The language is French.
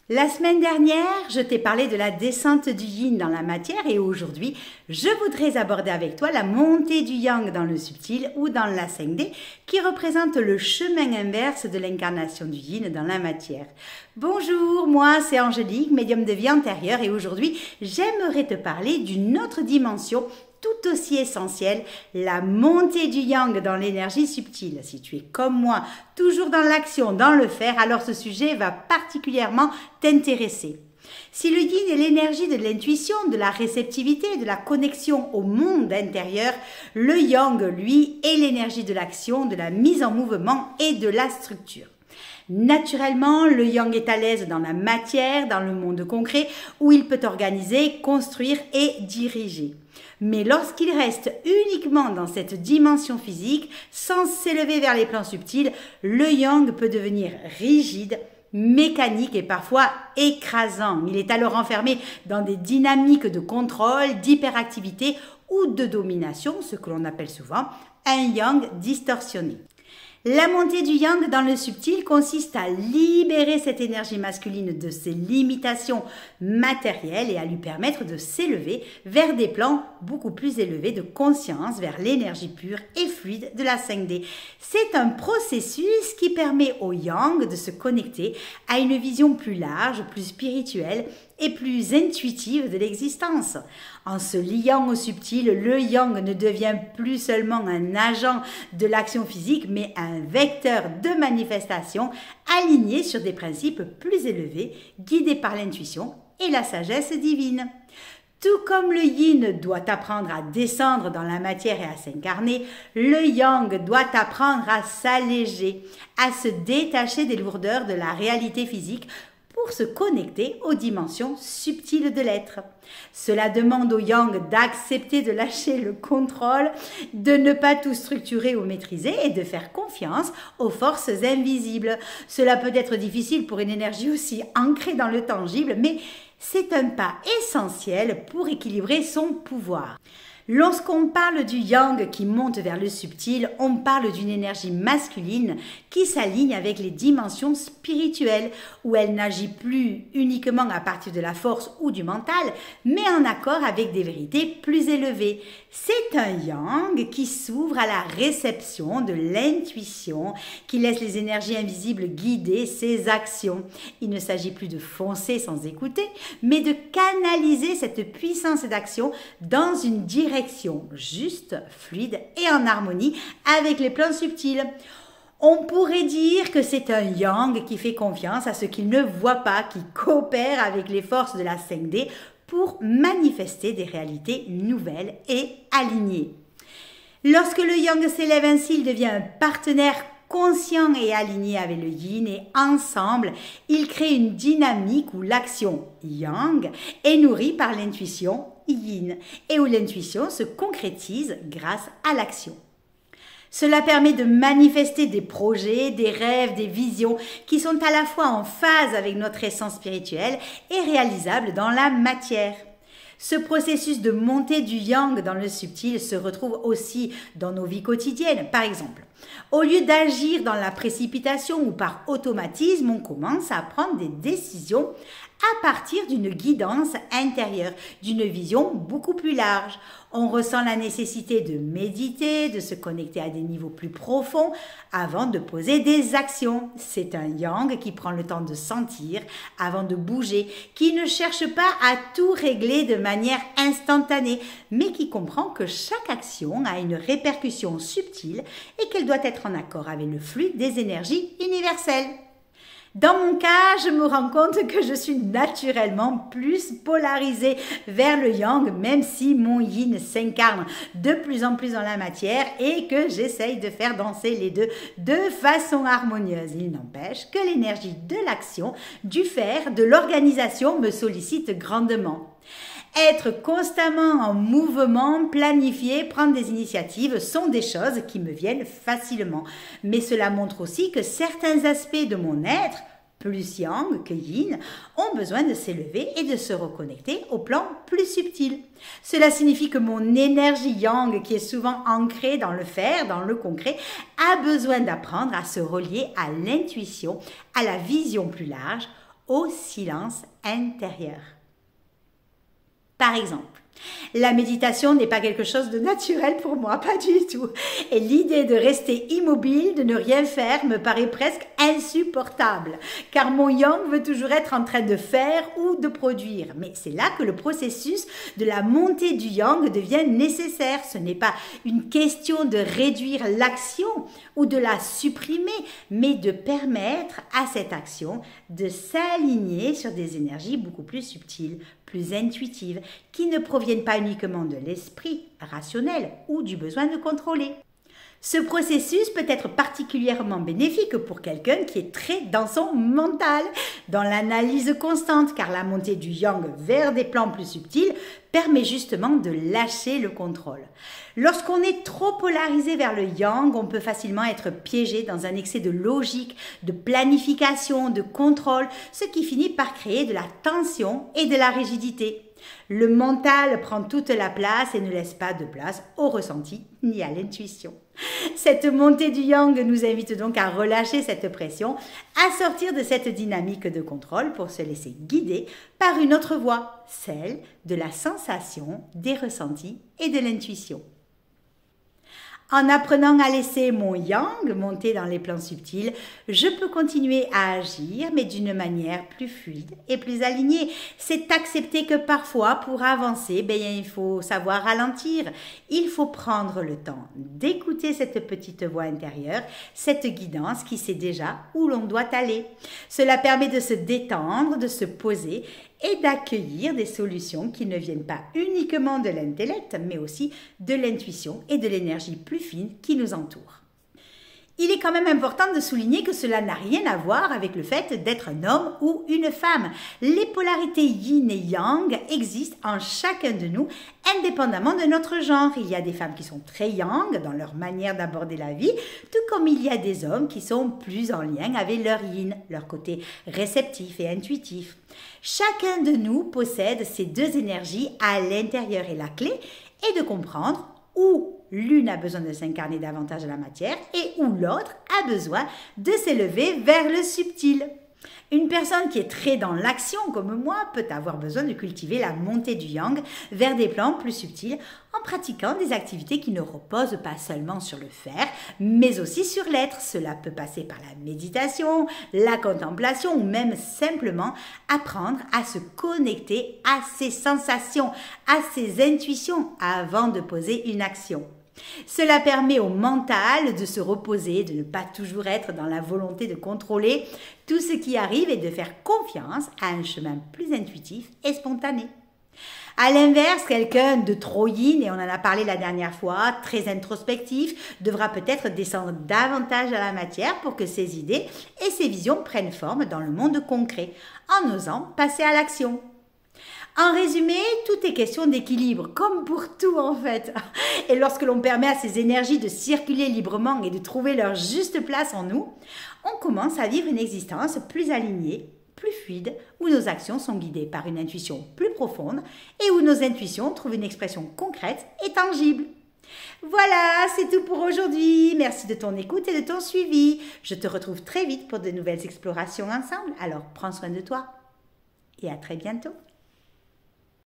La semaine dernière, je t'ai parlé de la descente du yin dans la matière et aujourd'hui, je voudrais aborder avec toi la montée du yang dans le subtil ou dans la 5D qui représente le chemin inverse de l'incarnation du yin dans la matière. Bonjour, moi c'est Angélique, médium de vie antérieure et aujourd'hui, j'aimerais te parler d'une autre dimension tout aussi essentiel, la montée du yang dans l'énergie subtile. Si tu es comme moi, toujours dans l'action, dans le faire, alors ce sujet va particulièrement t'intéresser. Si le yin est l'énergie de l'intuition, de la réceptivité, de la connexion au monde intérieur, le yang, lui, est l'énergie de l'action, de la mise en mouvement et de la structure. Naturellement, le yang est à l'aise dans la matière, dans le monde concret, où il peut organiser, construire et diriger. Mais lorsqu'il reste uniquement dans cette dimension physique, sans s'élever vers les plans subtils, le yang peut devenir rigide, mécanique et parfois écrasant. Il est alors enfermé dans des dynamiques de contrôle, d'hyperactivité ou de domination, ce que l'on appelle souvent un yang distorsionné. La montée du yang dans le subtil consiste à libérer cette énergie masculine de ses limitations matérielles et à lui permettre de s'élever vers des plans beaucoup plus élevés de conscience, vers l'énergie pure et fluide de la 5D. C'est un processus qui permet au yang de se connecter à une vision plus large, plus spirituelle et plus intuitive de l'existence. En se liant au subtil, le yang ne devient plus seulement un agent de l'action physique, mais un vecteur de manifestation aligné sur des principes plus élevés, guidés par l'intuition et la sagesse divine. Tout comme le yin doit apprendre à descendre dans la matière et à s'incarner, le yang doit apprendre à s'alléger, à se détacher des lourdeurs de la réalité physique pour se connecter aux dimensions subtiles de l'être. Cela demande au yang d'accepter de lâcher le contrôle, de ne pas tout structurer ou maîtriser et de faire confiance aux forces invisibles. Cela peut être difficile pour une énergie aussi ancrée dans le tangible, mais c'est un pas essentiel pour équilibrer son pouvoir. Lorsqu'on parle du yang qui monte vers le subtil, on parle d'une énergie masculine qui s'aligne avec les dimensions spirituelles, où elle n'agit plus uniquement à partir de la force ou du mental, mais en accord avec des vérités plus élevées. C'est un yang qui s'ouvre à la réception de l'intuition, qui laisse les énergies invisibles guider ses actions. Il ne s'agit plus de foncer sans écouter, mais de canaliser cette puissance d'action dans une direction juste, fluide et en harmonie avec les plans subtils. On pourrait dire que c'est un yang qui fait confiance à ce qu'il ne voit pas, qui coopère avec les forces de la 5D pour manifester des réalités nouvelles et alignées. Lorsque le yang s'élève ainsi, il devient un partenaire conscient et aligné avec le yin et ensemble, ils créent une dynamique où l'action yang est nourrie par l'intuition yin et où l'intuition se concrétise grâce à l'action. Cela permet de manifester des projets, des rêves, des visions qui sont à la fois en phase avec notre essence spirituelle et réalisables dans la matière. Ce processus de montée du yang dans le subtil se retrouve aussi dans nos vies quotidiennes. Par exemple, au lieu d'agir dans la précipitation ou par automatisme, on commence à prendre des décisions à partir d'une guidance intérieure, d'une vision beaucoup plus large. On ressent la nécessité de méditer, de se connecter à des niveaux plus profonds avant de poser des actions. C'est un yang qui prend le temps de sentir avant de bouger, qui ne cherche pas à tout régler de manière instantanée, mais qui comprend que chaque action a une répercussion subtile et qu'elle doit être en accord avec le flux des énergies universelles. Dans mon cas, je me rends compte que je suis naturellement plus polarisée vers le yang, même si mon yin s'incarne de plus en plus dans la matière et que j'essaye de faire danser les deux de façon harmonieuse. Il n'empêche que l'énergie de l'action, du faire, de l'organisation me sollicite grandement. Être constamment en mouvement, planifier, prendre des initiatives sont des choses qui me viennent facilement. Mais cela montre aussi que certains aspects de mon être, plus yang que yin, ont besoin de s'élever et de se reconnecter au plan plus subtil. Cela signifie que mon énergie yang, qui est souvent ancrée dans le faire, dans le concret, a besoin d'apprendre à se relier à l'intuition, à la vision plus large, au silence intérieur. Par exemple, la méditation n'est pas quelque chose de naturel pour moi, pas du tout. Et l'idée de rester immobile, de ne rien faire, me paraît presque insupportable. Car mon yang veut toujours être en train de faire ou de produire. Mais c'est là que le processus de la montée du yang devient nécessaire. Ce n'est pas une question de réduire l'action ou de la supprimer, mais de permettre à cette action de s'aligner sur des énergies beaucoup plus subtiles, plus intuitives, qui ne proviennent pas uniquement de l'esprit rationnel ou du besoin de contrôler. Ce processus peut être particulièrement bénéfique pour quelqu'un qui est très dans son mental, dans l'analyse constante, car la montée du yang vers des plans plus subtils permet justement de lâcher le contrôle. Lorsqu'on est trop polarisé vers le yang, on peut facilement être piégé dans un excès de logique, de planification, de contrôle, ce qui finit par créer de la tension et de la rigidité. Le mental prend toute la place et ne laisse pas de place au ressenti ni à l'intuition. Cette montée du yang nous invite donc à relâcher cette pression, à sortir de cette dynamique de contrôle pour se laisser guider par une autre voie, celle de la sensation, des ressentis et de l'intuition. En apprenant à laisser mon yang monter dans les plans subtils, je peux continuer à agir, mais d'une manière plus fluide et plus alignée. C'est accepter que parfois, pour avancer, il faut savoir ralentir. Il faut prendre le temps d'écouter cette petite voix intérieure, cette guidance qui sait déjà où l'on doit aller. Cela permet de se détendre, de se poser et d'accueillir des solutions qui ne viennent pas uniquement de l'intellect, mais aussi de l'intuition et de l'énergie plus fine qui nous entoure. Il est quand même important de souligner que cela n'a rien à voir avec le fait d'être un homme ou une femme. Les polarités yin et yang existent en chacun de nous, indépendamment de notre genre. Il y a des femmes qui sont très yang dans leur manière d'aborder la vie, tout comme il y a des hommes qui sont plus en lien avec leur yin, leur côté réceptif et intuitif. Chacun de nous possède ces deux énergies à l'intérieur et la clé est de comprendre où l'une a besoin de s'incarner davantage à la matière et où l'autre a besoin de s'élever vers le subtil. Une personne qui est très dans l'action comme moi peut avoir besoin de cultiver la montée du yang vers des plans plus subtils en pratiquant des activités qui ne reposent pas seulement sur le faire, mais aussi sur l'être. Cela peut passer par la méditation, la contemplation ou même simplement apprendre à se connecter à ses sensations, à ses intuitions avant de poser une action. Cela permet au mental de se reposer, de ne pas toujours être dans la volonté de contrôler tout ce qui arrive et de faire confiance à un chemin plus intuitif et spontané. À l'inverse, quelqu'un de trop yin, et on en a parlé la dernière fois, très introspectif, devra peut-être descendre davantage à la matière pour que ses idées et ses visions prennent forme dans le monde concret, en osant passer à l'action. En résumé, tout est question d'équilibre, comme pour tout en fait. Et lorsque l'on permet à ces énergies de circuler librement et de trouver leur juste place en nous, on commence à vivre une existence plus alignée, plus fluide, où nos actions sont guidées par une intuition plus profonde et où nos intuitions trouvent une expression concrète et tangible. Voilà, c'est tout pour aujourd'hui. Merci de ton écoute et de ton suivi. Je te retrouve très vite pour de nouvelles explorations ensemble. Alors, prends soin de toi et à très bientôt.